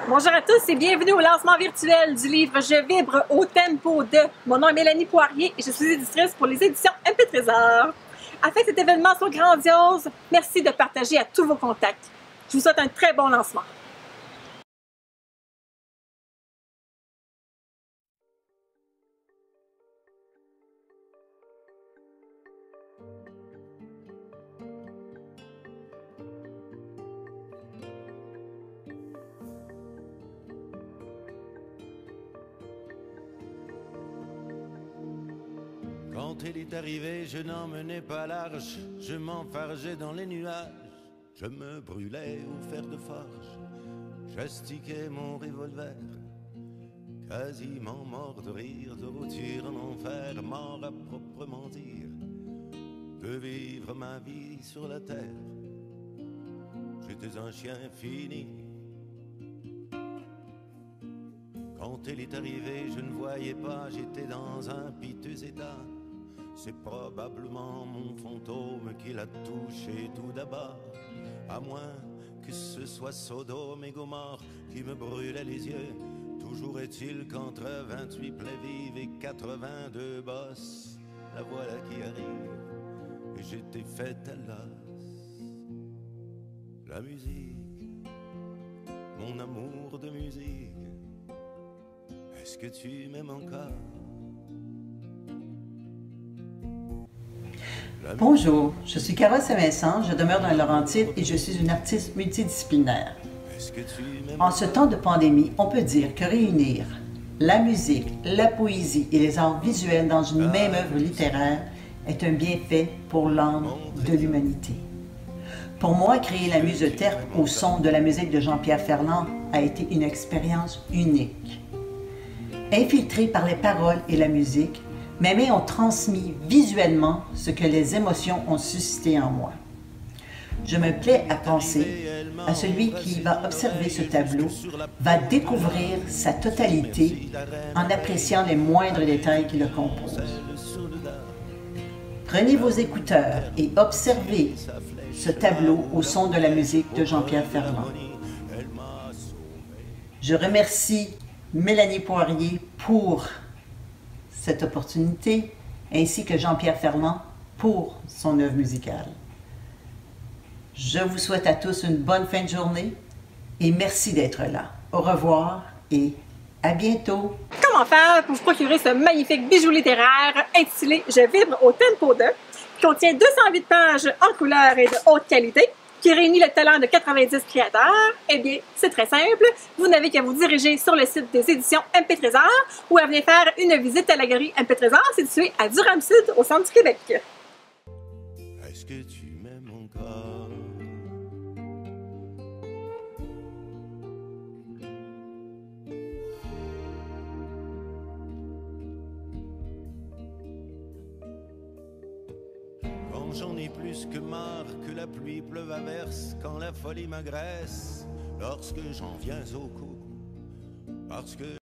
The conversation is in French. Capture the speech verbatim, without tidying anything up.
Bonjour à tous et bienvenue au lancement virtuel du livre Je vibre au tempo de. Mon nom est Mélanie Poirier et je suis éditrice pour les éditions M P Trésor. Afin que cet événement soit grandiose, merci de partager à tous vos contacts. Je vous souhaite un très bon lancement. Quand elle est arrivée, je n'en menais pas large, je m'enfargeais dans les nuages, je me brûlais au fer de forge, j'astiquais mon revolver, quasiment mort de rire, de rôtir en enfer, mort à proprement dire, de vivre ma vie sur la terre. J'étais un chien fini. Quand elle est arrivée, je ne voyais pas, j'étais dans un piteux état. C'est probablement mon fantôme qui l'a touché tout d'abord, à moins que ce soit Sodome et Gomorrhe qui me brûlait les yeux. Toujours est-il qu'entre vingt-huit plaies vives et quatre-vingt-deux bosses, la voilà qui arrive, et j'étais faite à l'os. La musique, mon amour de musique, est-ce que tu m'aimes encore? Bonjour, je suis Carole Saint-Vincent, je demeure dans les Laurentides et je suis une artiste multidisciplinaire. En ce temps de pandémie, on peut dire que réunir la musique, la poésie et les arts visuels dans une même œuvre littéraire est un bienfait pour l'âme de l'humanité. Pour moi, créer la museterte au son de la musique de Jean-Pierre Ferland a été une expérience unique. Infiltrée par les paroles et la musique, mes mains ont transmis visuellement ce que les émotions ont suscité en moi. Je me plais à penser à celui qui va observer ce tableau, va découvrir sa totalité en appréciant les moindres détails qui le composent. Prenez vos écouteurs et observez ce tableau au son de la musique de Jean-Pierre Ferland. Je remercie Mélanie Poirier pour cette opportunité, ainsi que Jean-Pierre Ferland pour son œuvre musicale. Je vous souhaite à tous une bonne fin de journée et merci d'être là. Au revoir et à bientôt! Comment faire pour vous procurer ce magnifique bijou littéraire intitulé Je vibre au tempo de, qui contient deux cent huit pages en couleur et de haute qualité, qui réunit le talent de quatre-vingt-dix créateurs? Eh bien, c'est très simple. Vous n'avez qu'à vous diriger sur le site des éditions M P Trésor ou à venir faire une visite à la galerie M P Trésor située à Durham-Sud, au centre du Québec. Est-ce que tu m'aimes encore? Quand j'en ai plus que marre, que la pluie pleuve à verse, quand la folie m'agresse, lorsque j'en viens au cou, parce que